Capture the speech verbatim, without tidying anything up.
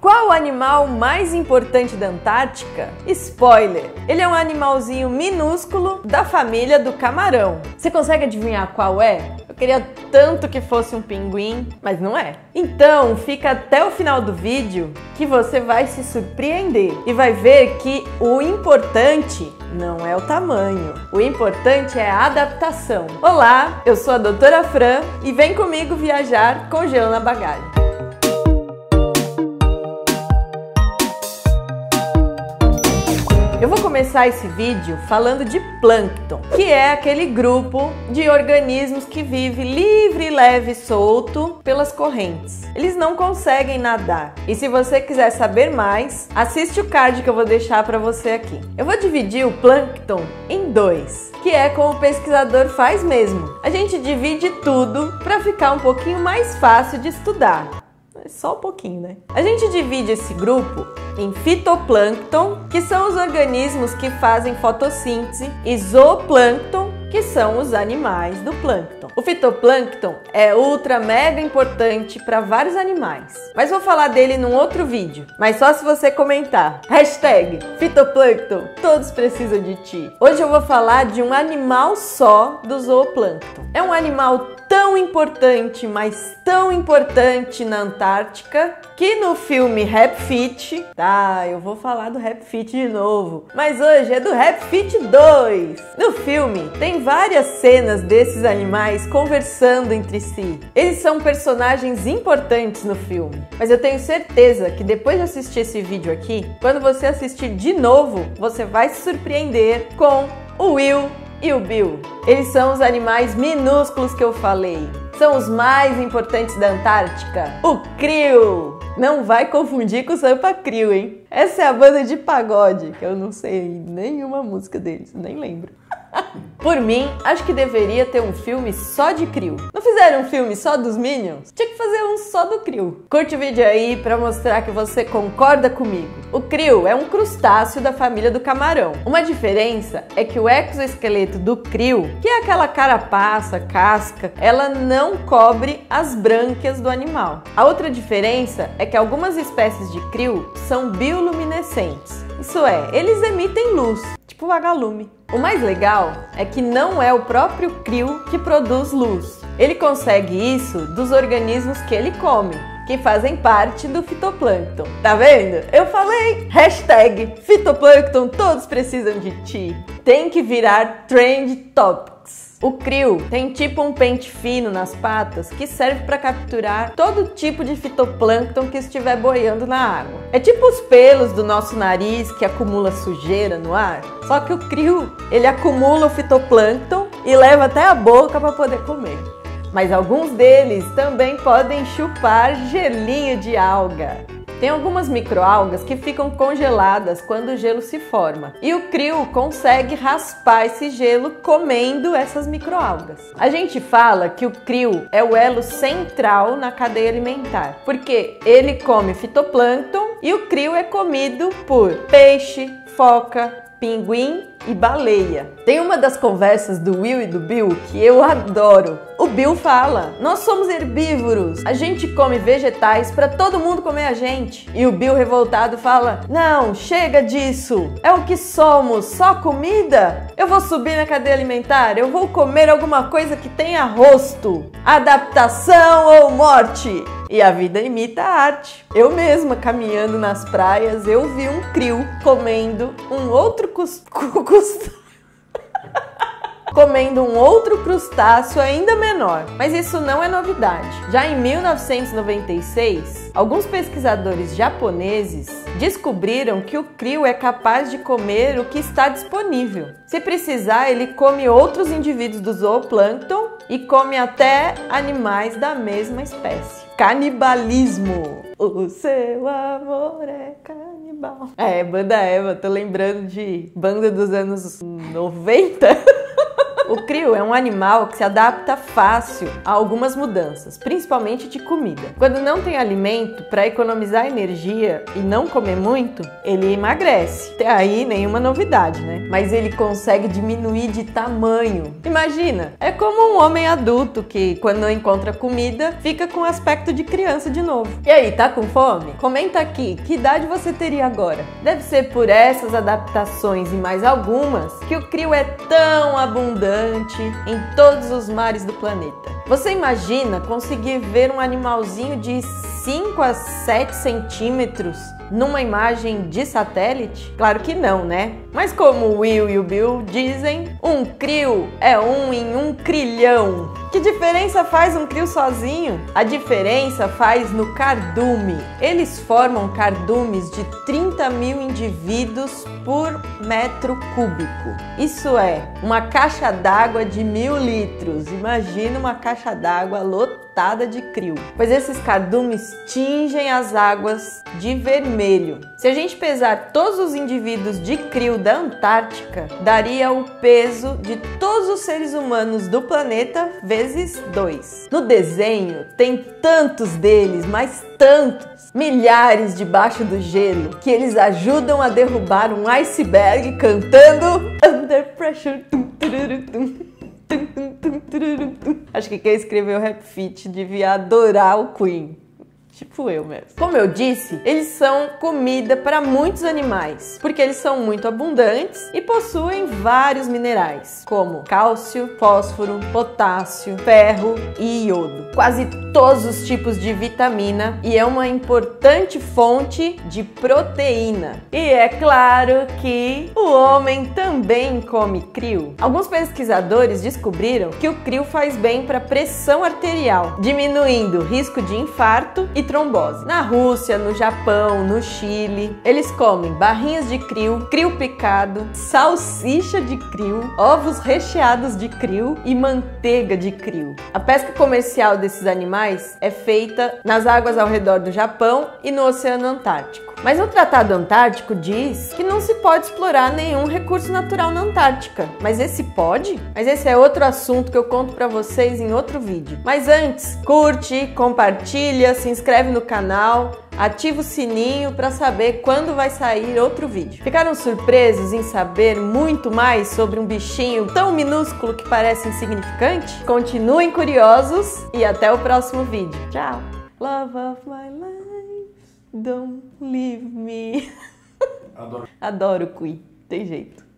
Qual o animal mais importante da Antártica? Spoiler! Ele é um animalzinho minúsculo da família do camarão. Você consegue adivinhar qual é? Eu queria tanto que fosse um pinguim, mas não é. Então fica até o final do vídeo que você vai se surpreender e vai ver que o importante não é o tamanho. O importante é a adaptação. Olá, eu sou a doutora Fran e vem comigo viajar com gelo na bagagem. Eu vou começar esse vídeo falando de plâncton, que é aquele grupo de organismos que vive livre, leve e solto pelas correntes. Eles não conseguem nadar. E se você quiser saber mais, assiste o card que eu vou deixar para você aqui. Eu vou dividir o plâncton em dois, que é como o pesquisador faz mesmo. A gente divide tudo para ficar um pouquinho mais fácil de estudar. Só um pouquinho, né? A gente divide esse grupo em fitoplâncton, que são os organismos que fazem fotossíntese, e zooplâncton, que são os animais do plâncton. O fitoplâncton é ultra mega importante para vários animais, mas vou falar dele num outro vídeo, mas só se você comentar. Hashtag fitoplâncton, todos precisam de ti. Hoje eu vou falar de um animal só do zooplâncton. É um animal tão importante, mas tão importante na Antártica, que no filme Rap Fit, tá, eu vou falar do Rap Fit de novo, mas hoje é do Rap Fit dois. No filme tem várias cenas desses animais conversando entre si. Eles são personagens importantes no filme, mas eu tenho certeza que depois de assistir esse vídeo aqui, quando você assistir de novo, você vai se surpreender com o Will e o Bill. Eles são os animais minúsculos que eu falei. São os mais importantes da Antártica. O Krill! Não vai confundir com o Sampa Krill, hein? Essa é a banda de pagode, que eu não sei nenhuma música deles, nem lembro. Por mim, acho que deveria ter um filme só de Krill. Não fizeram um filme só dos Minions? Tinha que fazer um só do Krill. Curte o vídeo aí pra mostrar que você concorda comigo. O Krill é um crustáceo da família do camarão. Uma diferença é que o exoesqueleto do Krill, que é aquela carapaça, casca, ela não cobre as brânquias do animal. A outra diferença é que algumas espécies de Krill são bioluminescentes. Isso é, eles emitem luz, tipo vagalume. O mais legal é que não é o próprio Krill que produz luz. Ele consegue isso dos organismos que ele come, que fazem parte do fitoplâncton. Tá vendo? Eu falei! Hashtag fitoplâncton, todos precisam de ti. Tem que virar Trend Topics. O Krill tem tipo um pente fino nas patas que serve para capturar todo tipo de fitoplâncton que estiver boiando na água. É tipo os pelos do nosso nariz que acumula sujeira no ar, só que o Krill, ele acumula o fitoplâncton e leva até a boca para poder comer. Mas alguns deles também podem chupar gelinho de alga. Tem algumas microalgas que ficam congeladas quando o gelo se forma. E o Krill consegue raspar esse gelo comendo essas microalgas. A gente fala que o Krill é o elo central na cadeia alimentar, porque ele come fitoplâncton e o Krill é comido por peixe, foca, pinguim e baleia. Tem uma das conversas do Will e do Bill que eu adoro. O Bill fala: nós somos herbívoros, a gente come vegetais para todo mundo comer a gente. E o Bill revoltado fala: não, chega disso, é o que somos, só comida? Eu vou subir na cadeia alimentar, eu vou comer alguma coisa que tenha rosto. Adaptação ou morte? E a vida imita a arte. Eu mesma, caminhando nas praias, eu vi um Krill comendo um outro cus... cus... comendo um outro crustáceo ainda menor. Mas isso não é novidade. Já em mil novecentos e noventa e seis, alguns pesquisadores japoneses descobriram que o Krill é capaz de comer o que está disponível. Se precisar, ele come outros indivíduos do zooplâncton e come até animais da mesma espécie. Canibalismo. O seu amor é canibal. É, banda Eva, tô lembrando de banda dos anos noventa. O crio é um animal que se adapta fácil a algumas mudanças, principalmente de comida. Quando não tem alimento, para economizar energia e não comer muito, ele emagrece. Até aí nenhuma novidade, né? Mas ele consegue diminuir de tamanho. Imagina, é como um homem adulto que, quando não encontra comida, fica com aspecto de criança de novo. E aí, tá com fome? Comenta aqui, que idade você teria agora? Deve ser por essas adaptações e mais algumas que o crio é tão abundante em todos os mares do planeta. Você imagina conseguir ver um animalzinho de cinco a sete centímetros numa imagem de satélite? Claro que não, né? Mas como o Will e o Bill dizem, um crio é um em um trilhão. Que diferença faz um crio sozinho? A diferença faz no cardume. Eles formam cardumes de trinta mil indivíduos por metro cúbico. Isso é, uma caixa d'água de mil litros. Imagina uma caixa d'água lotada de crio. Pois esses cardumes tingem as águas de vermelho. Se a gente pesar todos os indivíduos de crio da Antártica, daria o peso de todos os seres humanos do planeta vezes dois. No desenho tem tantos deles, mas tantos, milhares debaixo do gelo, que eles ajudam a derrubar um iceberg cantando Under Pressure. Acho que quem escreveu o Rap Fit devia adorar o Queen. Tipo eu mesmo. Como eu disse, eles são comida para muitos animais, porque eles são muito abundantes e possuem vários minerais, como cálcio, fósforo, potássio, ferro e iodo. Quase todos os tipos de vitamina e é uma importante fonte de proteína. E é claro que o homem também come crio. Alguns pesquisadores descobriram que o crio faz bem para a pressão arterial, diminuindo o risco de infarto e trombose. Na Rússia, no Japão, no Chile, eles comem barrinhas de crio, crio picado, salsicha de crio, ovos recheados de crio e manteiga de crio. A pesca comercial desses animais é feita nas águas ao redor do Japão e no Oceano Antártico. Mas o Tratado Antártico diz que não se pode explorar nenhum recurso natural na Antártica. Mas esse pode? Mas esse é outro assunto que eu conto pra vocês em outro vídeo. Mas antes, curte, compartilha, se inscreve no canal, ativa o sininho para saber quando vai sair outro vídeo. Ficaram surpresos em saber muito mais sobre um bichinho tão minúsculo que parece insignificante? Continuem curiosos e até o próximo vídeo. Tchau! Love of my life, don't leave me. Adoro. Adoro Queen, tem jeito.